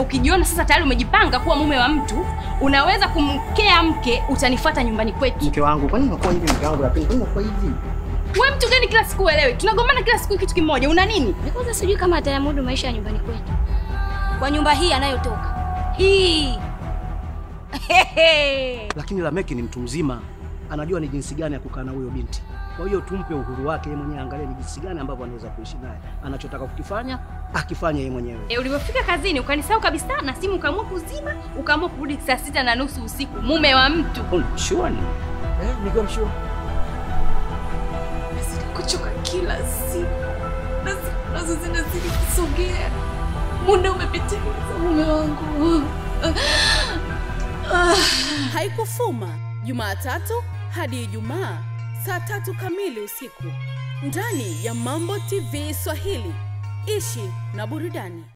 Ukijiona sasa tayari umejipanga kuwa mume wa mtu, unaweza kumkea mke, utanifuata nyumbani kwetu. Mke wangu, kwa nini unakuwa hivi mke wangu? Lakini kwa nini unakuwa hivi? Wewe mtu gani kila siku uelewi? Tunagombana kila siku kitu kimoja. Una nini? Kwanza sijui kama atayamudu maisha ya nyumbani kwetu. Kwa nyumba hii anayotoka. Hii. Lakini Lameki ni mtu mzima. Anajua ni jinsi gani ya kukaa na huyo binti. Kwa hiyo tumpe uhuru wake yeye mwenyewe, angalie ni jinsi gani ambavyo anaweza kuishi naye. Anachotaka kukifanya, akifanye yeye mwenyewe. Ulipofika kazini ukanisahau kabisa na simu ukaamua kuzima, ukaamua kurudi saa 6:30 usiku. Mume wa mtu. Sure ni. Niko msure. Kuchoka kila siku. Nazo zinazidi kusogea. Muda umepitiliza mume wangu. Haikufuma, Jumatatu hadi Ijumaa saa 3 kamili usiku ndani ya Mambo TV Swahili. Ishi na burudani.